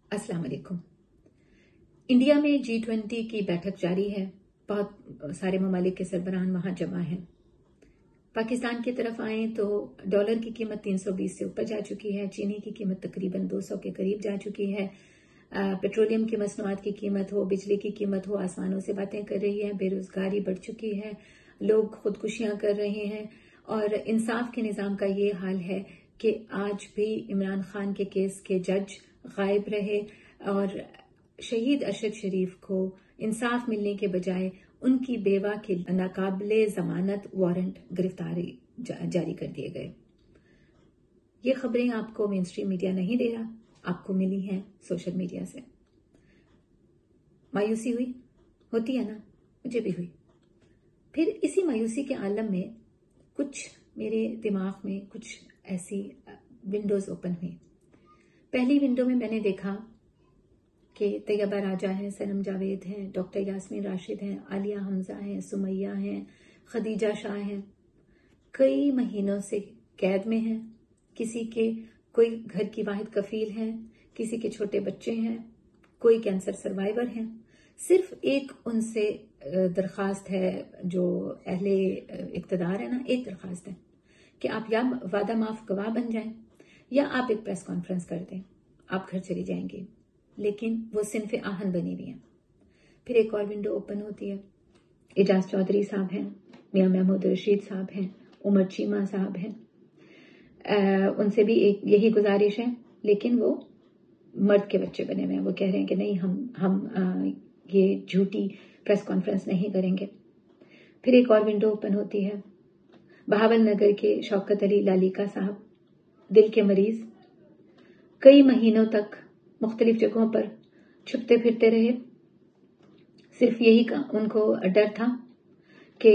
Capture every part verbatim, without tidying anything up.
अस्सलाम वालेकुम। इंडिया में जी ट्वेंटी की बैठक जारी है। बहुत सारे ममालिक के सरबराहान वहां जमा हैं। पाकिस्तान की तरफ आए तो डॉलर की कीमत तीन सौ बीस से ऊपर जा चुकी है। चीनी की कीमत तकरीबन दो सौ के करीब जा चुकी है। पेट्रोलियम की मसनूआत की कीमत हो, बिजली की कीमत हो, आसमानों से बातें कर रही है। बेरोजगारी बढ़ चुकी है, लोग खुदकुशियां कर रहे हैं और इंसाफ के निजाम का ये हाल है कि आज भी इमरान खान के केस के जज गायब रहे और शहीद अरशद शरीफ को इंसाफ मिलने के बजाय उनकी बेवा के नाकाबिले जमानत वारंट गिरफ्तारी जारी कर दिए गए। ये खबरें आपको मेन स्ट्रीम मीडिया नहीं दे रहा, आपको मिली हैं सोशल मीडिया से। मायूसी हुई, होती है ना, मुझे भी हुई। फिर इसी मायूसी के आलम में कुछ मेरे दिमाग में कुछ ऐसी विंडोज ओपन हुई। पहली विंडो में मैंने देखा कि तैयबा राजा हैं, सनम जावेद हैं, डॉक्टर यास्मीन राशिद हैं, आलिया हमजा हैं, सुमैया हैं, खदीजा शाह हैं। कई महीनों से कैद में हैं। किसी के कोई घर की वाहिद कफील हैं, किसी के छोटे बच्चे हैं, कोई कैंसर सर्वाइवर हैं। सिर्फ एक उनसे दरखास्त है, जो अहले इक्तदार है ना, एक दरखास्त है कि आप या वादा माफ गवाह बन जाएं या आप एक प्रेस कॉन्फ्रेंस कर दें, आप घर चली जाएंगी। लेकिन वो सिनफे आहन बनी हुई है। फिर एक और विंडो ओपन होती है। एजाज चौधरी साहब हैं, मियां महमूद रशीद साहब हैं, उमर चीमा साहब हैं। उनसे भी एक यही गुजारिश है, लेकिन वो मर्द के बच्चे बने हुए हैं। वो कह रहे हैं कि नहीं, हम हम आ, ये झूठी प्रेस कॉन्फ्रेंस नहीं करेंगे। फिर एक और विंडो ओपन होती है। बहावल नगर के शौकत अली लालिका साहब, दिल के मरीज, कई महीनों तक मुख्तलिफ जगहों पर छुपते फिरते रहे। सिर्फ यही का उनको डर था कि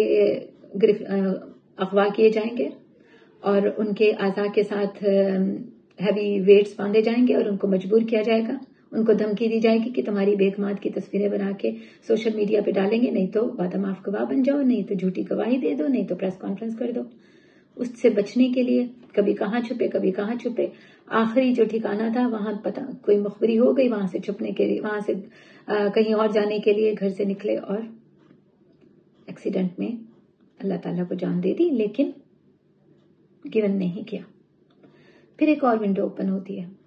अगवा किए जाएंगे और उनके आज़ा के साथ हैवी वेट्स बांधे जाएंगे और उनको मजबूर किया जाएगा। उनको धमकी दी जाएगी कि तुम्हारी बेगमात की तस्वीरें बना के सोशल मीडिया पे डालेंगे, नहीं तो वादा माफ गवाह बन जाओ, नहीं तो झूठी गवाही दे दो, नहीं तो प्रेस कॉन्फ्रेंस कर दो। उससे बचने के लिए कभी कहाँ छुपे, कभी कहाँ छुपे। आखिरी जो ठिकाना था वहां पता कोई मुखबरी हो गई, वहां से छुपने के लिए, वहां से आ, कहीं और जाने के लिए घर से निकले और एक्सीडेंट में अल्लाह ताला को जान दे दी, लेकिन गिवन नहीं किया। फिर एक और विंडो ओपन होती है।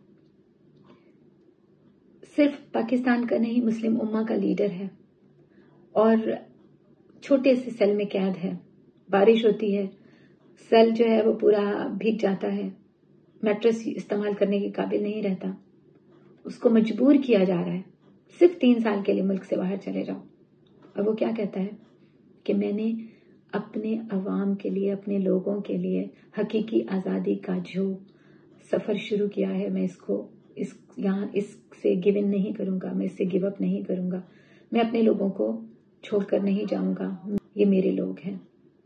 सिर्फ पाकिस्तान का नहीं, मुस्लिम उम्मा का लीडर है और छोटे से सेल में कैद है। बारिश होती है, सेल जो है वो पूरा भीग जाता है, मैट्रेस इस्तेमाल करने के काबिल नहीं रहता। उसको मजबूर किया जा रहा है सिर्फ तीन साल के लिए मुल्क से बाहर चले जाओ। और वो क्या कहता है कि मैंने अपने अवाम के लिए, अपने लोगों के लिए हकीकी आज़ादी का जो सफ़र शुरू किया है, मैं इसको इस यहाँ इससे गिव इन नहीं करूँगा, मैं इससे गिव अप नहीं करूँगा, मैं अपने लोगों को छोड़कर नहीं जाऊँगा, ये मेरे लोग हैं।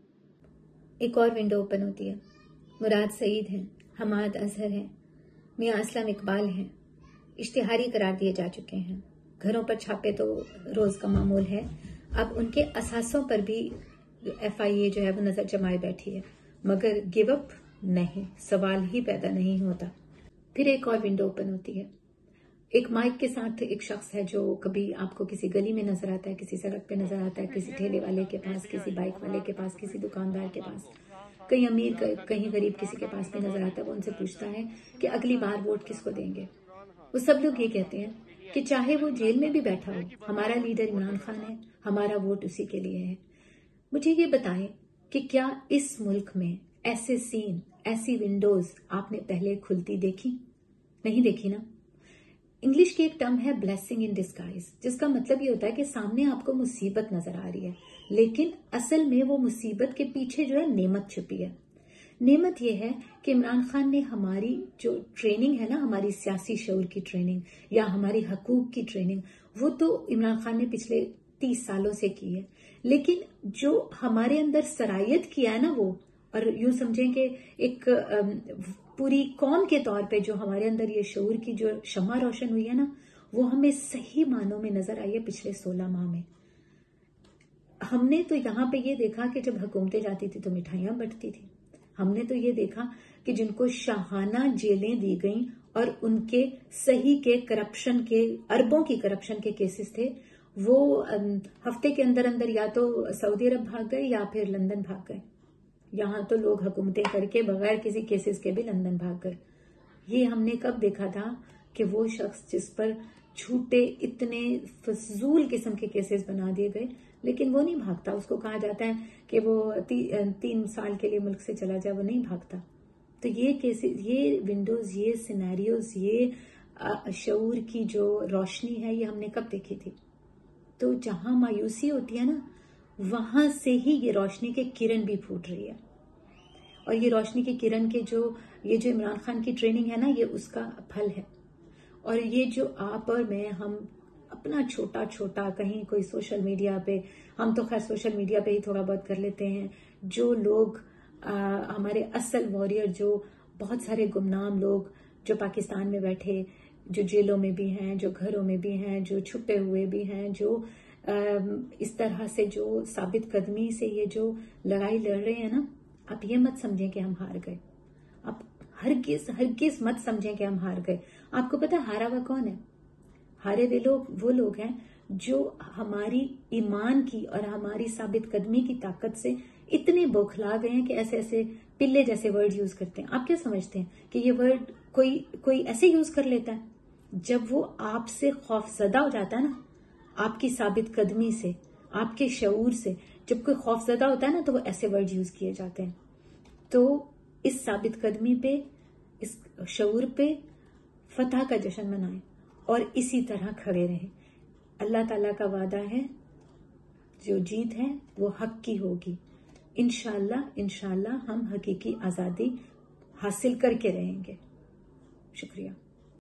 एक और विंडो ओपन होती है। मुराद सईद हैं, हमाद अजहर हैं, मियां असलम इकबाल हैं, इश्तिहारी करार दिए जा चुके हैं। घरों पर छापे तो रोज का मामूल है। अब उनके असासों पर भी एफ आई ए जो है वो नजर जमाए बैठी है, मगर गिव अप नहीं, सवाल ही पैदा नहीं होता। फिर एक और विंडो ओपन होती है। एक माइक के साथ एक शख्स है जो कभी आपको किसी गली में नजर आता है, किसी सड़क पे नजर आता है, किसी ठेले वाले के पास, किसी बाइक वाले के पास, किसी दुकानदार के पास, कहीं अमीर कहीं गरीब किसी के पास भी नजर आता है। वो उनसे पूछता है कि अगली बार वोट किसको देंगे। वो सब लोग ये कहते हैं कि चाहे वो जेल में भी बैठा हो, हमारा लीडर इमरान खान है, हमारा वोट उसी के लिए है। मुझे ये बताएं कि क्या इस मुल्क में ऐसे सीन, ऐसी विंडोज आपने पहले खुलती देखी? नहीं देखी ना। इंग्लिश की एक टर्म है ब्लेसिंग इन डिस्गाइज, जिसका मतलब ये होता है कि सामने आपको मुसीबत नजर आ रही है, लेकिन असल में वो मुसीबत के पीछे जो है नेमत छुपी है। नेमत ये है कि इमरान खान ने हमारी जो ट्रेनिंग है ना, हमारी सियासी शऊर की ट्रेनिंग या हमारी हकूक की ट्रेनिंग, वो तो इमरान खान ने पिछले तीस सालों से की है, लेकिन जो हमारे अंदर सरायत किया है ना वो, और यूं समझें कि एक पूरी कौम के तौर पे जो हमारे अंदर ये शऊर की जो शमा रोशन हुई है ना, वो हमें सही मानों में नजर आई है पिछले सोलह माह में। हमने तो यहाँ पे ये देखा कि जब हुकूमतें जाती थी तो मिठाइयां बंटती थी। हमने तो ये देखा कि जिनको शाहाना जेलें दी गईं اور ان کے صحیح کے کرپشن کے اربوں کی کرپشن کے کیسز تھے، وہ ہفتے کے اندر اندر یا تو سعودی عرب بھاگ گئے یا پھر لندن بھاگ گئے. یہاں تو لوگ حکومتیں کر کے بغیر کسی کیسز کے بھی لندن بھاگ گئے. یہ ہم نے کب دیکھا تھا کہ وہ شخص جس پر جھوٹے اتنے فضول قسم کے کیسز بنا دیے گئے لیکن وہ نہیں بھاگتا. اس کو کہا جاتا ہے کہ وہ تین سال کے لیے ملک سے چلا جائے، وہ نہیں بھاگتا. تو یہ کیسز، یہ ونڈوز، یہ سینیریوز، یہ شعور کی جو روشنی ہے، یہ ہم نے کب دیکھی تھی؟ تو جہاں مایوسی ہوتی ہے نا، وہاں سے ہی یہ روشنی کے کرن بھی پھوٹ رہی ہے. اور یہ روشنی کی کرن کے جو یہ جو عمران خان کی ٹریننگ ہے نا، یہ اس کا پھل ہے. اور یہ جو آپ اور میں، ہم اپنا چھوٹا چھوٹا کہیں کوئی سوشل میڈیا پہ، ہم تو خیر سوشل میڈیا پہ ہی تھوڑا بہت کر لیتے ہیں، جو لوگ آ, ہمارے اصل واریر، جو بہت سارے گمنام لوگ جو پاکستان میں بیٹھے، جو جیلوں میں بھی ہیں، جو گھروں میں بھی ہیں، جو چھپے ہوئے بھی ہیں، جو آ, اس طرح سے جو ثابت قدمی سے یہ جو لڑائی لڑ رہے ہیں نا، آپ یہ مت سمجھیں کہ ہم ہار گئے. آپ ہرگز ہرگز مت سمجھیں کہ ہم ہار گئے. آپ کو پتا ہارا ہوا کون ہے؟ ہارے ہوئے لوگ وہ لوگ ہیں جو ہماری ایمان کی اور ہماری ثابت قدمی کی طاقت سے اتنے بوکھلا گئے ہیں کہ ایسے ایسے پلے جیسے ورڈ یوز کرتے ہیں. آپ کیا سمجھتے ہیں کہ یہ ورڈ کوئی کوئی ایسے یوز کر لیتا ہے؟ جب وہ آپ سے خوف زدہ ہو جاتا ہے نا، آپ کی ثابت قدمی سے، آپ کے شعور سے، جب کوئی خوف زدہ ہوتا ہے نا تو وہ ایسے ورڈ یوز کیے جاتے ہیں. تو اس ثابت قدمی پہ، اس شعور پہ فتح کا جشن منائیں اور اسی طرح کھڑے رہیں. اللہ تعالیٰ کا وعدہ ہے، جو جیت ہے وہ حق کی ہوگی. انشاءاللہ انشاءاللہ ہم حقیقی آزادی حاصل کر کے رہیں گے. شکریہ.